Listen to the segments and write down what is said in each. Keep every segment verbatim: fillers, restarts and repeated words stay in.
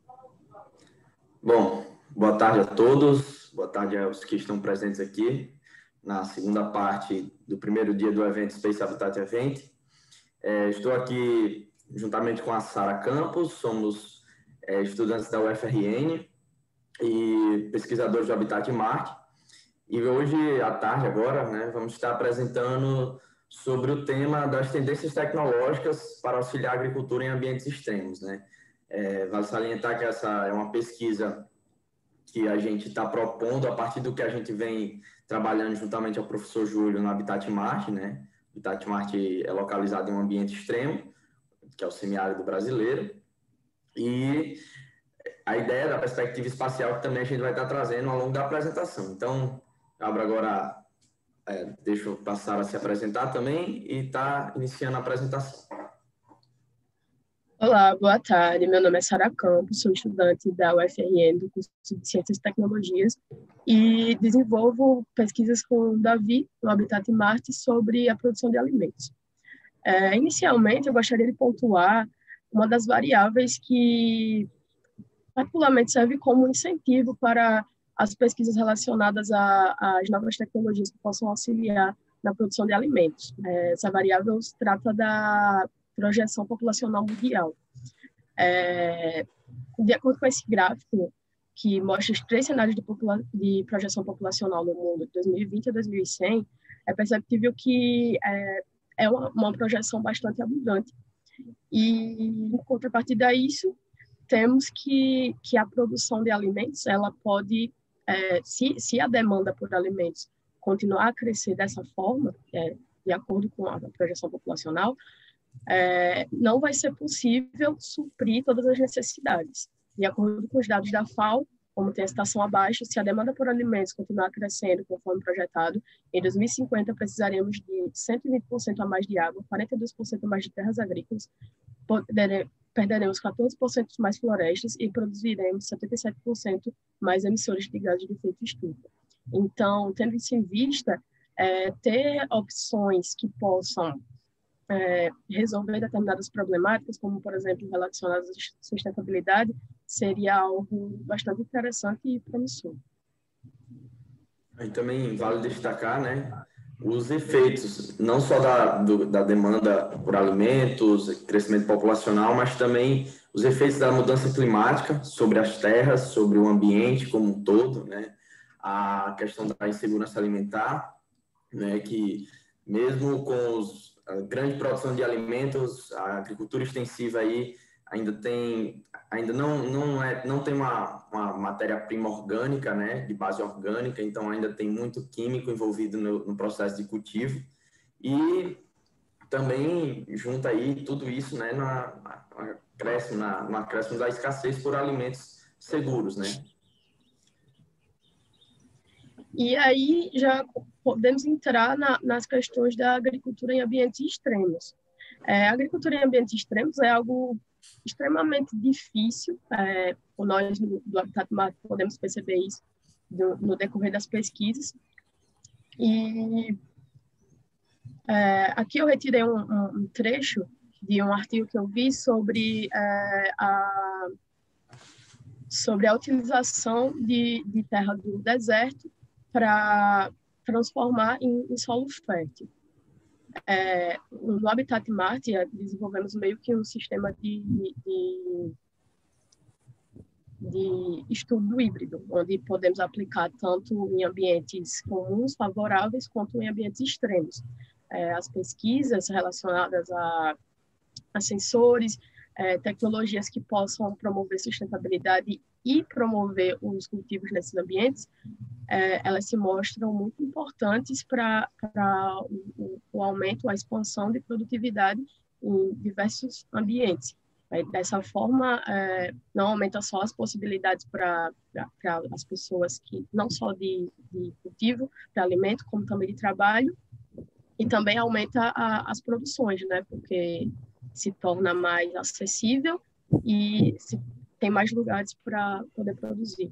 Bom, boa tarde a todos, boa tarde aos que estão presentes aqui na segunda parte do primeiro dia do evento Space Habitat Event. É, estou aqui juntamente com a Sara Campos, somos é, estudantes da U F R N e pesquisadores do Habitat Marte. E hoje, à tarde agora, né, vamos estar apresentando sobre o tema das tendências tecnológicas para auxiliar a agricultura em ambientes extremos, né? É, vale salientar que essa é uma pesquisa que a gente está propondo a partir do que a gente vem trabalhando juntamente ao professor Júlio no Habitat Marte, né? O Habitat Marte é localizado em um ambiente extremo, que é o semiárido brasileiro, e a ideia da perspectiva espacial que também a gente vai estar trazendo ao longo da apresentação. Então, abro agora, é, deixa eu passar a se apresentar também e está iniciando a apresentação. Olá, boa tarde. Meu nome é Sara Campos, sou estudante da U F R N do curso de Ciências e Tecnologias e desenvolvo pesquisas com o Davi no Habitat Marte sobre a produção de alimentos. É, inicialmente, eu gostaria de pontuar uma das variáveis que particularmente serve como incentivo para as pesquisas relacionadas às novas tecnologias que possam auxiliar na produção de alimentos. É, essa variável se trata da projeção populacional mundial. É, de acordo com esse gráfico, que mostra os três cenários de, popula de projeção populacional no mundo, de dois mil e vinte a dois mil e cem, é perceptível que é, é uma, uma projeção bastante abundante. E, em contrapartida a isso, temos que, que a produção de alimentos, ela pode, é, se, se a demanda por alimentos continuar a crescer dessa forma, é, de acordo com a projeção populacional, é, não vai ser possível suprir todas as necessidades. De acordo com os dados da F A O, como tem a citação abaixo, se a demanda por alimentos continuar crescendo conforme projetado, em dois mil e cinquenta precisaremos de cento e vinte por cento a mais de água, quarenta e dois por cento a mais de terras agrícolas, perderemos quatorze por cento mais florestas e produziremos setenta e sete por cento mais emissores de gases de efeito estufa. Então, tendo isso em vista, é, ter opções que possam É, resolver determinadas problemáticas, como, por exemplo, relacionadas à sustentabilidade, seria algo bastante interessante e promissor. E também vale destacar, né, os efeitos, não só da, do, da demanda por alimentos, crescimento populacional, mas também os efeitos da mudança climática sobre as terras, sobre o ambiente como um todo, né, a questão da insegurança alimentar, né, que mesmo com os a grande produção de alimentos, a agricultura extensiva aí ainda tem, ainda não, não, é, não tem uma, uma matéria-prima orgânica, né, de base orgânica, então ainda tem muito químico envolvido no, no processo de cultivo e também junta aí tudo isso, né, na, na, acréscimo, na, no acréscimo da escassez por alimentos seguros, né. E aí já podemos entrar na, nas questões da agricultura em ambientes extremos. É, a agricultura em ambientes extremos é algo extremamente difícil, é, nós do, do Habitat Marte podemos perceber isso do, no decorrer das pesquisas. E é, aqui eu retirei um, um, um trecho de um artigo que eu vi sobre é, a, sobre a utilização de, de terra do deserto para transformar em, em solo fértil. É, no Habitat Marte, desenvolvemos meio que um sistema de, de, de estudo híbrido, onde podemos aplicar tanto em ambientes comuns, favoráveis, quanto em ambientes extremos. É, as pesquisas relacionadas a, a sensores, é, tecnologias que possam promover sustentabilidade e promover os cultivos nesses ambientes, é, elas se mostram muito importantes para o, o aumento, a expansão de produtividade em diversos ambientes. É, dessa forma, é, não aumenta só as possibilidades para as pessoas que, não só de, de cultivo, para alimento, como também de trabalho, e também aumenta a, as produções, né? Porque se torna mais acessível e se, tem mais lugares para poder produzir.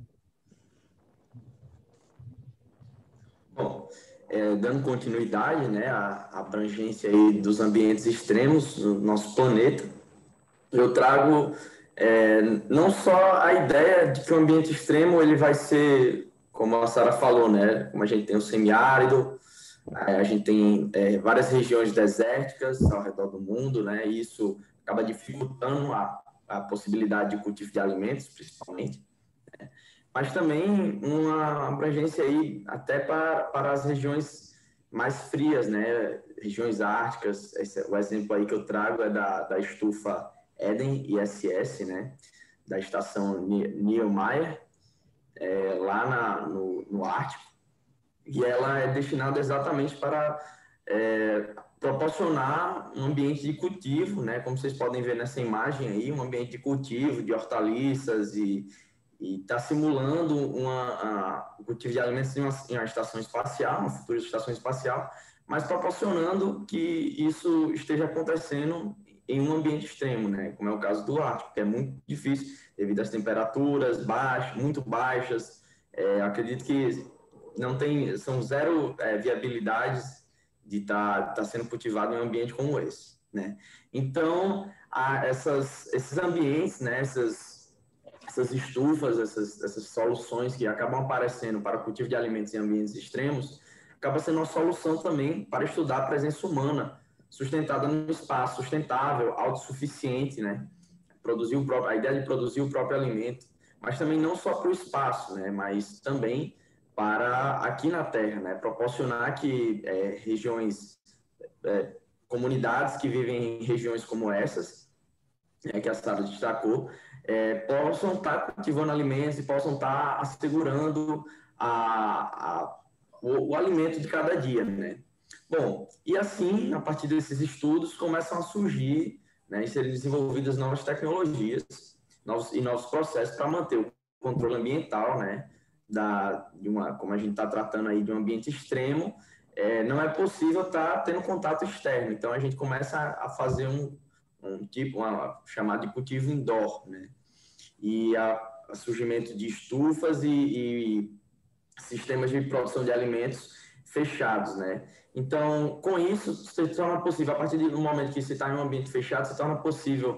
Bom, é, dando continuidade, né, à abrangência aí dos ambientes extremos do nosso planeta, eu trago é, não só a ideia de que o ambiente extremo ele vai ser, como a Sara falou, né? Como a gente tem o semiárido, a gente tem é, várias regiões desérticas ao redor do mundo, né? E isso acaba dificultando a, a possibilidade de cultivo de alimentos, principalmente. Né? Mas também uma abrangência aí até para, para as regiões mais frias, né? Regiões árticas. Esse, o exemplo aí que eu trago é da, da estufa Eden I S S, né? Da estação Niemeyer, é, lá na, no, no Ártico. E ela é destinada exatamente para é, proporcionar um ambiente de cultivo, né? Como vocês podem ver nessa imagem aí, um ambiente de cultivo de hortaliças e está simulando uma, a, o cultivo de alimentos em uma, em uma estação espacial, uma futura estação espacial, mas proporcionando que isso esteja acontecendo em um ambiente extremo, né? Como é o caso do Ártico, que é muito difícil devido às temperaturas baixas, muito baixas. É, acredito que não tem, são zero é, viabilidades de estar tá, tá sendo cultivado em um ambiente como esse, né? Então, há essas, esses ambientes, né, essas, essas estufas, essas, essas soluções que acabam aparecendo para o cultivo de alimentos em ambientes extremos, acaba sendo uma solução também para estudar a presença humana sustentada no espaço, sustentável, autossuficiente, né? Produzir o próprio, a ideia de produzir o próprio alimento, mas também não só para o espaço, né? Mas também para aqui na Terra, né? Proporcionar que é, regiões, é, comunidades que vivem em regiões como essas, né, que a Sara destacou, é, possam estar cultivando alimentos e possam estar assegurando a, a, o, o alimento de cada dia, né? Bom, e assim, a partir desses estudos, começam a surgir, né, e serem desenvolvidas novas tecnologias novos, e novos processos para manter o controle ambiental, né, da, de uma, como a gente está tratando aí de um ambiente extremo, é, não é possível estar tá tendo contato externo. Então, a gente começa a, a fazer um, um tipo, uma, chamado de cultivo indoor, né, e a, a surgimento de estufas e, e sistemas de produção de alimentos fechados, né? Então, com isso, se torna possível, a partir do momento que você está em um ambiente fechado, se torna possível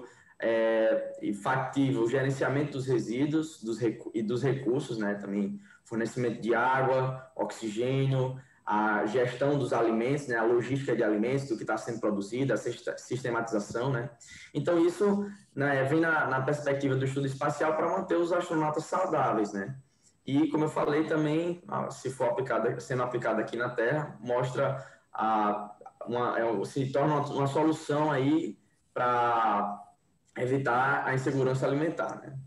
é, e factível o gerenciamento dos resíduos dos recu e dos recursos, né? Também fornecimento de água, oxigênio, a gestão dos alimentos, né? A logística de alimentos, do que está sendo produzido, a sistematização, né? Então, isso, né, vem na, na perspectiva do estudo espacial para manter os astronautas saudáveis, né? E, como eu falei também, se for aplicada, sendo aplicada aqui na Terra, mostra a, uma, é, se torna uma, uma solução aí para evitar a insegurança alimentar, né?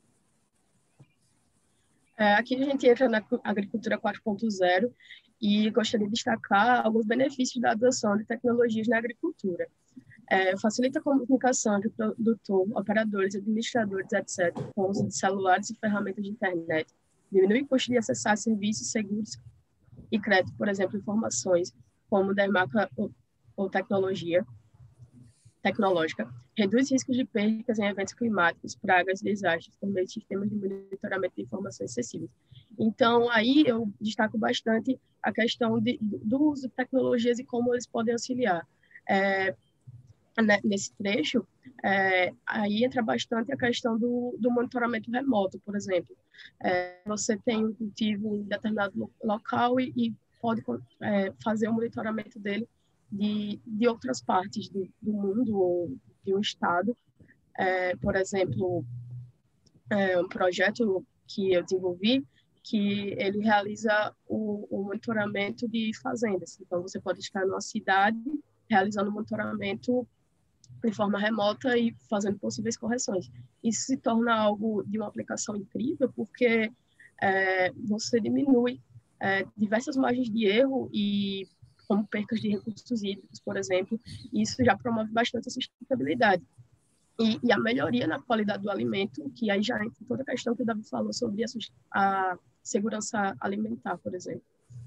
É, aqui a gente entra na agricultura quatro ponto zero e gostaria de destacar alguns benefícios da adoção de tecnologias na agricultura. É, facilita a comunicação entre produtor, operadores, administradores, etcétera, com o uso de celulares e ferramentas de internet. Diminui o custo de acessar serviços seguros e crédito, por exemplo, informações como da marca ou, ou tecnologia tecnológica. Reduz riscos de percas em eventos climáticos, pragas, desastres, por meio de sistemas de monitoramento de informações acessíveis. Então, aí eu destaco bastante a questão de, do uso de tecnologias e como eles podem auxiliar. É, nesse trecho, é, aí entra bastante a questão do, do monitoramento remoto, por exemplo. É, você tem um cultivo em determinado local e, e pode é, fazer o monitoramento dele de, de outras partes do, do mundo ou de um estado. É, por exemplo, é um projeto que eu desenvolvi que ele realiza o, o monitoramento de fazendas. Então, você pode estar numa cidade realizando monitoramento de forma remota e fazendo possíveis correções. Isso se torna algo de uma aplicação incrível, porque é, você diminui é, diversas margens de erro e como percas de recursos hídricos, por exemplo, e isso já promove bastante a sustentabilidade. E, e a melhoria na qualidade do alimento, que aí já entra toda a questão que o Davi falou sobre a, a segurança alimentar, por exemplo.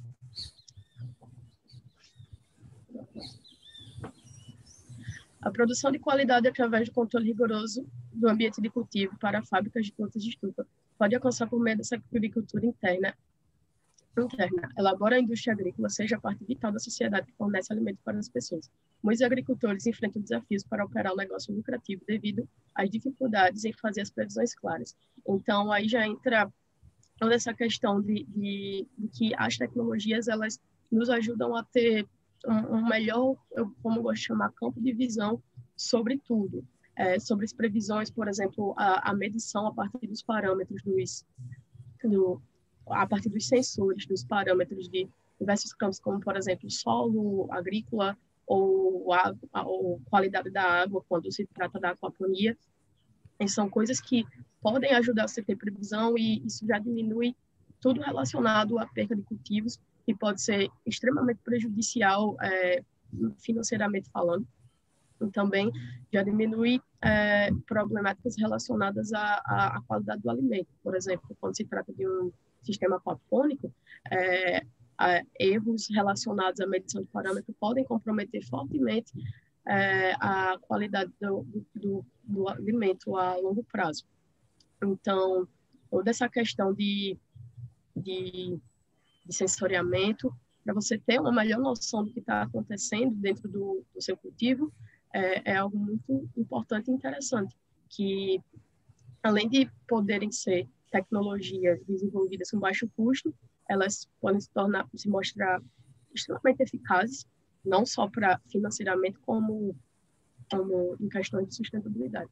A produção de qualidade através do controle rigoroso do ambiente de cultivo para fábricas de plantas de estufa pode alcançar por meio dessa agricultura interna. interna. Elabora a indústria agrícola, seja parte vital da sociedade que fornece alimento para as pessoas. muitos agricultores enfrentam desafios para operar o negócio lucrativo devido às dificuldades em fazer as previsões claras. Então, aí já entra toda essa questão de, de, de que as tecnologias, elas nos ajudam a ter um, um melhor, eu, como eu gosto de chamar, campo de visão sobre tudo. É, sobre as previsões, por exemplo, a, a medição a partir dos parâmetros dos, do, a partir dos sensores, dos parâmetros de diversos campos, como, por exemplo, solo agrícola ou, a, ou qualidade da água, quando se trata da aquaponia. E são coisas que podem ajudar você a ter previsão e isso já diminui tudo relacionado à perda de cultivos, que pode ser extremamente prejudicial é, financeiramente falando. E também já diminui é, problemáticas relacionadas à, à, à qualidade do alimento. Por exemplo, quando se trata de um sistema aquapônico, é, é, erros relacionados à medição de parâmetro podem comprometer fortemente é, a qualidade do, do, do alimento a longo prazo. Então, toda essa questão de, de, de sensoriamento, para você ter uma melhor noção do que está acontecendo dentro do, do seu cultivo, é, é algo muito importante e interessante, que além de poderem ser tecnologias desenvolvidas com baixo custo, elas podem se tornar, se mostrar extremamente eficazes, não só para financeiramente, como, como em questões de sustentabilidade.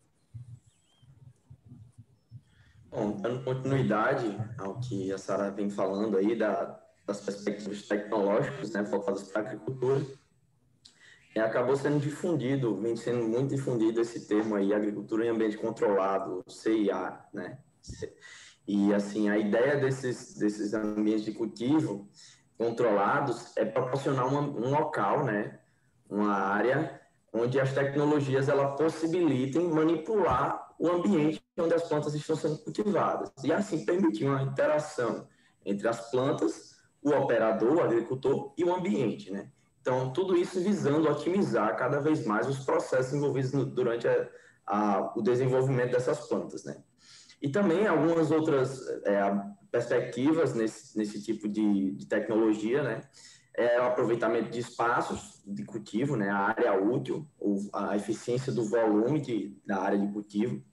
Bom, dando continuidade ao que a Sara vem falando aí da, das perspectivas tecnológicas, né, focadas para a agricultura, é, acabou sendo difundido, vem sendo muito difundido esse termo aí, agricultura em ambiente controlado, C I A, né? E, assim, a ideia desses, desses ambientes de cultivo controlados é proporcionar uma, um local, né, uma área onde as tecnologias ela possibilitem manipular o ambiente onde as plantas estão sendo cultivadas e assim permitir uma interação entre as plantas, o operador, o agricultor e o ambiente, né? Então, tudo isso visando otimizar cada vez mais os processos envolvidos no, durante a, a, o desenvolvimento dessas plantas, né? E também algumas outras é, perspectivas nesse, nesse tipo de, de tecnologia, né? É o aproveitamento de espaços de cultivo, né? A área útil, ou a eficiência do volume de, da área de cultivo.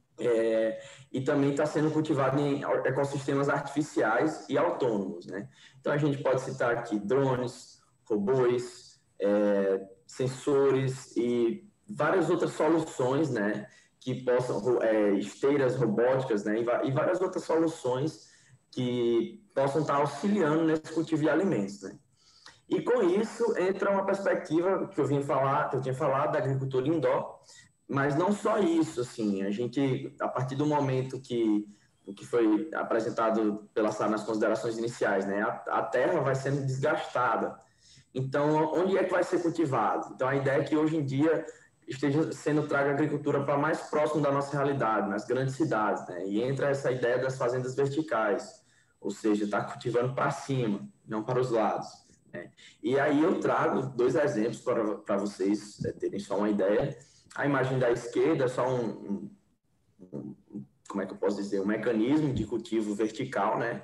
É, e também está sendo cultivado em ecossistemas artificiais e autônomos, né? Então, a gente pode citar aqui drones, robôs, é, sensores e várias outras soluções, né? Que possam, é, esteiras robóticas, né? E, e várias outras soluções que possam estar auxiliando nesse cultivo de alimentos, né? E com isso entra uma perspectiva que eu vim falar, que eu tinha falado da agricultura indoor, mas não só isso, assim, a gente, a partir do momento que o que foi apresentado pela Sara nas considerações iniciais, né, a, a terra vai sendo desgastada. Então, onde é que vai ser cultivado? Então, a ideia é que hoje em dia esteja sendo traga a agricultura para mais próximo da nossa realidade, nas grandes cidades, né? E entra essa ideia das fazendas verticais, ou seja, está cultivando para cima, não para os lados, né? E aí eu trago dois exemplos para, para vocês terem só uma ideia. A imagem da esquerda é só um, um, um, como é que eu posso dizer, um mecanismo de cultivo vertical, né?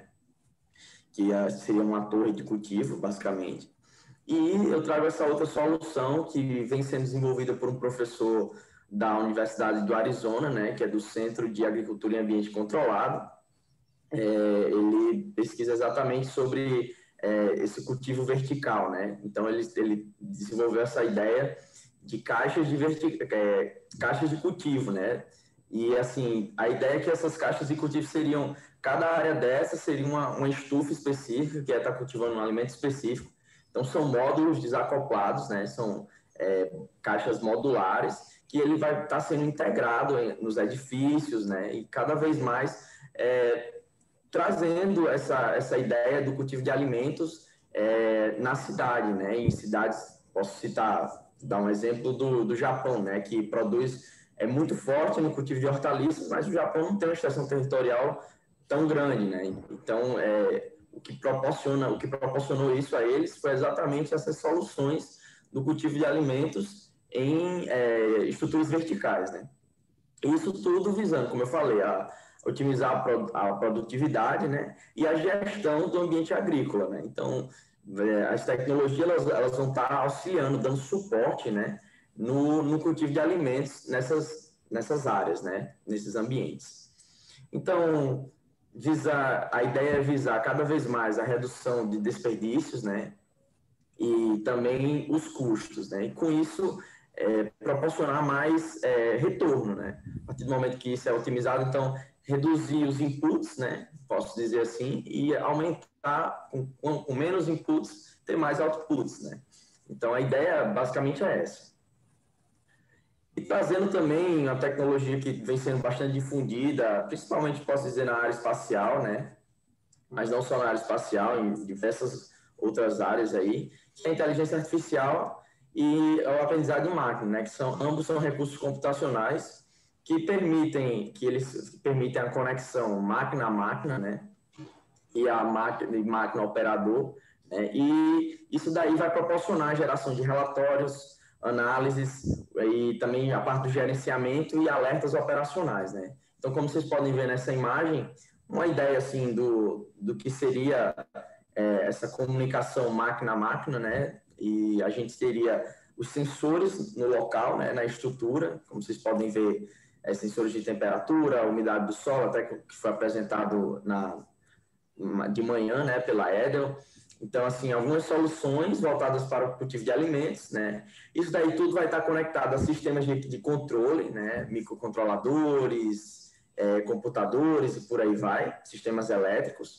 Que seria uma torre de cultivo, basicamente. E eu trago essa outra solução que vem sendo desenvolvida por um professor da Universidade do Arizona, né? Que é do Centro de Agricultura em Ambiente Controlado. É, ele pesquisa exatamente sobre é, esse cultivo vertical, né? Então, ele, ele desenvolveu essa ideia de caixas de, verti... é, caixas de cultivo, né? E, assim, a ideia é que essas caixas de cultivo seriam, cada área dessa seria uma, uma estufa específica, que é estar cultivando um alimento específico. Então, são módulos desacoplados, né? São é, caixas modulares, que ele vai estar sendo integrado nos edifícios, né? E cada vez mais é, trazendo essa, essa ideia do cultivo de alimentos é, na cidade, né? Em cidades, posso citar, dar um exemplo do, do Japão, né? Que produz, é muito forte no cultivo de hortaliças, mas o Japão não tem uma extensão territorial tão grande, né? Então, é, o que proporciona, o que proporcionou isso a eles foi exatamente essas soluções do cultivo de alimentos em é, estruturas verticais, né? Isso tudo visando, como eu falei, a otimizar a produtividade, né, e a gestão do ambiente agrícola, né? Então, as tecnologias elas, elas vão estar auxiliando, dando suporte, né, no, no cultivo de alimentos nessas, nessas áreas, né, nesses ambientes. Então, visar, a ideia é visar cada vez mais a redução de desperdícios, né, e também os custos, né, e com isso é, proporcionar mais é, retorno, né, a partir do momento que isso é otimizado, então reduzir os inputs, né, posso dizer assim, e aumentar com, com, com menos inputs, ter mais outputs, né. Então a ideia basicamente é essa. E trazendo também uma tecnologia que vem sendo bastante difundida, principalmente posso dizer na área espacial, né, mas não só na área espacial, em diversas outras áreas aí, que é a inteligência artificial e o aprendizado de máquina, né, que são ambos são recursos computacionais que permitem que eles que permitem a conexão máquina a máquina, né, e a máquina e máquina operador, né, e isso daí vai proporcionar a geração de relatórios, análises e também a parte do gerenciamento e alertas operacionais, né. Então, como vocês podem ver nessa imagem, uma ideia assim do, do que seria é, essa comunicação máquina a máquina, né? E a gente teria os sensores no local, né? Na estrutura, como vocês podem ver, é, sensores de temperatura, umidade do solo, até que foi apresentado na, de manhã, né? Pela Edel. Então, assim, algumas soluções voltadas para o cultivo de alimentos, né? Isso daí tudo vai estar conectado a sistemas de, de controle, né? Microcontroladores, É, computadores e por aí vai, sistemas elétricos,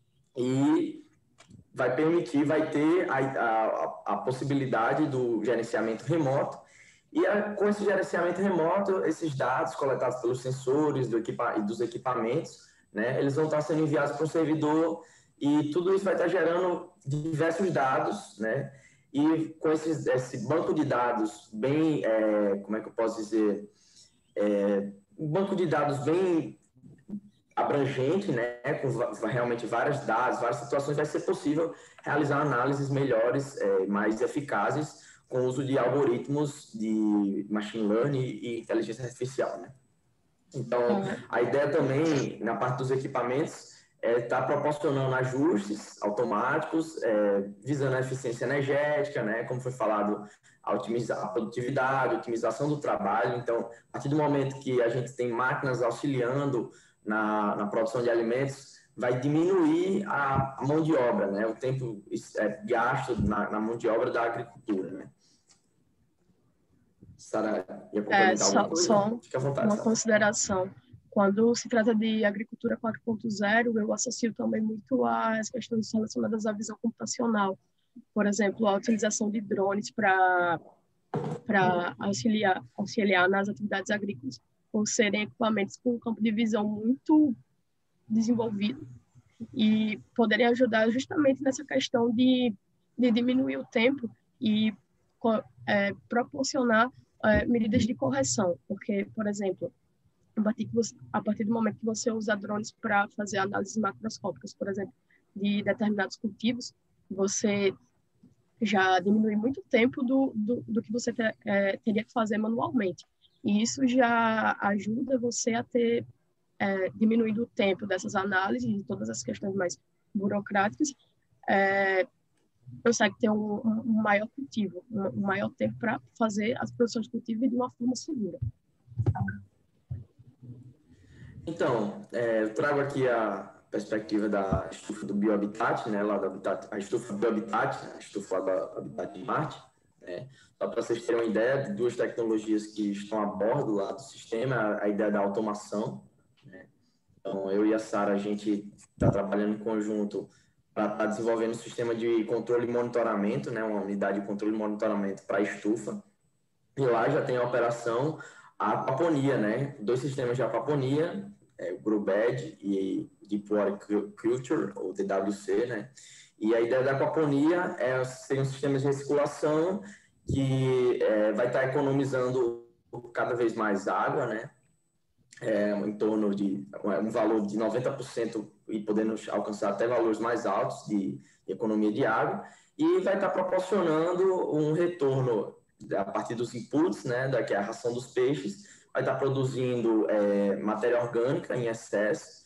e vai permitir, vai ter a, a, a possibilidade do gerenciamento remoto, e a, com esse gerenciamento remoto, esses dados coletados pelos sensores do equipa, e dos equipamentos, né, eles vão estar sendo enviados para o servidor, e tudo isso vai estar gerando diversos dados, né, e com esses, esse banco de dados bem, é, como é que eu posso dizer, é, um banco de dados bem abrangente, né, com realmente vários dados, várias situações, vai ser possível realizar análises melhores, é, mais eficazes, com o uso de algoritmos de machine learning e inteligência artificial, né. Então, a ideia também, na parte dos equipamentos, é estar tá proporcionando ajustes automáticos, é, visando a eficiência energética, né, como foi falado, a otimizar a produtividade, a otimização do trabalho. Então, a partir do momento que a gente tem máquinas auxiliando na, na produção de alimentos, vai diminuir a, a mão de obra, né, o tempo é, gasto na, na mão de obra da agricultura, né. Sara, ia É, complementar alguma só, coisa? só Fique à vontade, uma Sara. consideração. Quando se trata de agricultura quatro ponto zero, eu associo também muito às questões relacionadas à visão computacional. Por exemplo, a utilização de drones para para auxiliar, auxiliar nas atividades agrícolas, por serem equipamentos com um campo de visão muito desenvolvido e poderem ajudar justamente nessa questão de, de diminuir o tempo e é, proporcionar é, medidas de correção, porque, por exemplo, a partir, você, a partir do momento que você usa drones para fazer análises macroscópicas, por exemplo, de determinados cultivos, você já diminui muito tempo do, do, do que você ter, é, teria que fazer manualmente. E isso já ajuda você a ter é, diminuindo o tempo dessas análises e todas as questões mais burocráticas, é, consegue ter um, um maior cultivo, um, um maior tempo para fazer as produções de cultivo de uma forma segura. Então, é, eu trago aqui a perspectiva da estufa do biohabitat, né, lá do habitat, a estufa do biohabitat, a estufa do habitat de Marte, né, só para vocês terem uma ideia de duas tecnologias que estão a bordo lá do sistema, a ideia da automação, né. Então, eu e a Sara, a gente está trabalhando em conjunto para estar tá desenvolvendo um sistema de controle e monitoramento, né, uma unidade de controle e monitoramento para a estufa, e lá já tem a operação a aquaponia, né, dois sistemas de aquaponia, é, o GrowBed e Deepwater Culture, ou D W C, né? E a ideia da aquaponia é ser um sistema de recirculação que é, vai estar economizando cada vez mais água, né? É, em torno de um valor de noventa por cento e podendo alcançar até valores mais altos de economia de água, e vai estar proporcionando um retorno a partir dos inputs, né, da que é a ração dos peixes, vai estar produzindo é, matéria orgânica em excesso,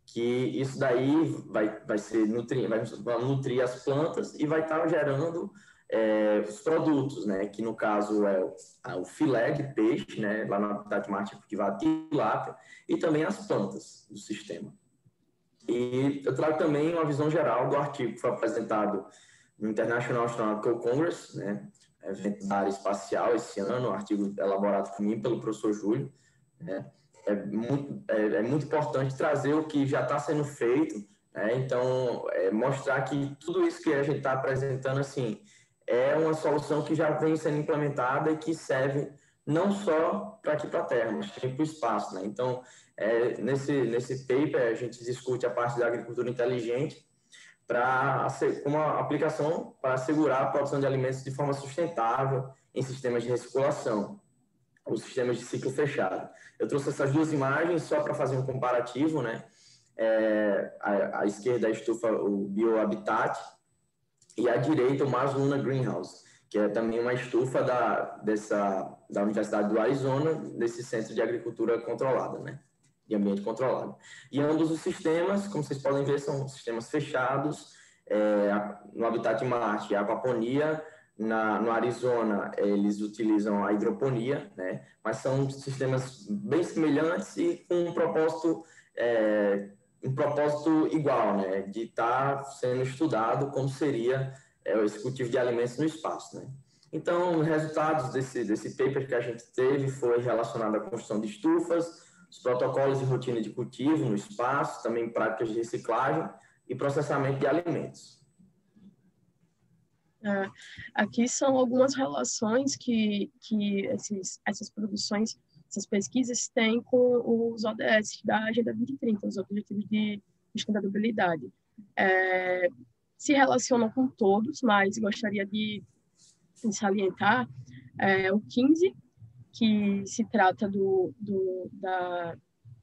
que isso daí vai, vai, ser nutri, vai nutrir as plantas e vai estar gerando é, os produtos, né? Que no caso é o, o filé de peixe, né? Lá no Habitat Marte cultivado tilápia, e também as plantas do sistema. E eu trago também uma visão geral do artigo que foi apresentado no International Astronautical Congress, né? Evento da área espacial esse ano, um artigo elaborado por mim e pelo professor Júlio, né? É muito, é, é muito importante trazer o que já está sendo feito, né? Então, é, mostrar que tudo isso que a gente está apresentando, assim, é uma solução que já vem sendo implementada e que serve não só para aqui para a Terra, mas também para o espaço, né? Então, é, nesse, nesse paper, a gente discute a parte da agricultura inteligente para uma aplicação para assegurar a produção de alimentos de forma sustentável em sistemas de recirculação, os sistemas de ciclo fechado. Eu trouxe essas duas imagens só para fazer um comparativo, né? É, a, a esquerda é a estufa, o biohabitat, e à direita o Mars Lunar Greenhouse, que é também uma estufa da, dessa, da Universidade do Arizona, desse centro de agricultura controlada, né? De ambiente controlado. E ambos os sistemas, como vocês podem ver, são sistemas fechados. É, no Habitat Marte, a aquaponia. Na, no Arizona, eles utilizam a hidroponia, né? Mas são sistemas bem semelhantes e com um propósito, é, um propósito igual, né? De estar sendo estudado como seria é, esse cultivo de alimentos no espaço, né? Então, os resultados desse, desse paper que a gente teve foi relacionado à construção de estufas, os protocolos de rotina de cultivo no espaço, também práticas de reciclagem e processamento de alimentos. É, aqui são algumas relações que, que esses, essas produções, essas pesquisas têm com os O D S da Agenda vinte e trinta, os Objetivos de Sustentabilidade. É, se relacionam com todos, mas gostaria de, de salientar é, o quinze, que se trata do, do, da,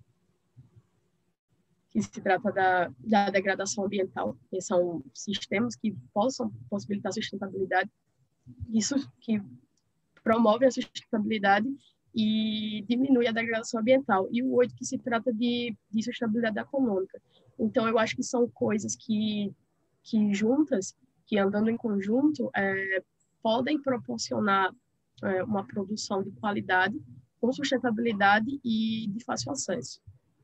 que se trata da, da degradação ambiental, que são sistemas que possam possibilitar a sustentabilidade, isso que promove a sustentabilidade e diminui a degradação ambiental. E o oito, que se trata de, de sustentabilidade econômica. Então, eu acho que são coisas que, que juntas, que andando em conjunto, é, podem proporcionar é, uma produção de qualidade, com sustentabilidade e de fácil acesso.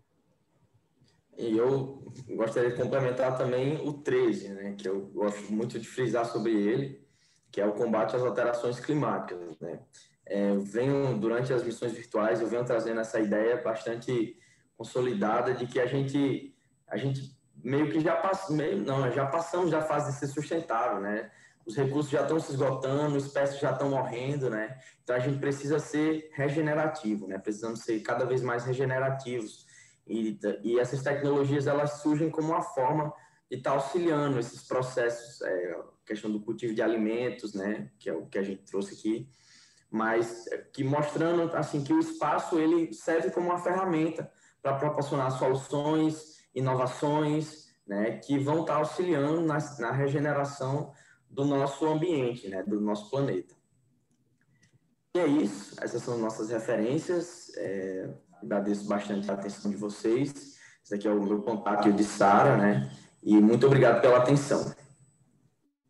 E eu gostaria de complementar também o treze, né, que eu gosto muito de frisar sobre ele, que é o combate às alterações climáticas, né? É, eu venho, durante as missões virtuais, eu venho trazendo essa ideia bastante consolidada de que a gente, a gente meio que já passou, meio, não, já passamos da fase de ser sustentável, né? Os recursos já estão se esgotando, espécies já estão morrendo, né? Então a gente precisa ser regenerativo, né? Precisamos ser cada vez mais regenerativos. E, e essas tecnologias, elas surgem como uma forma de estar auxiliando esses processos, é, a questão do cultivo de alimentos, né, que é o que a gente trouxe aqui, mas que mostrando assim que o espaço ele serve como uma ferramenta para proporcionar soluções, inovações, né, que vão estar auxiliando na, na regeneração do nosso ambiente, né, do nosso planeta. E é isso, essas são nossas referências. É, agradeço bastante a atenção de vocês. Esse aqui é o meu contato de Sara, né? E muito obrigado pela atenção.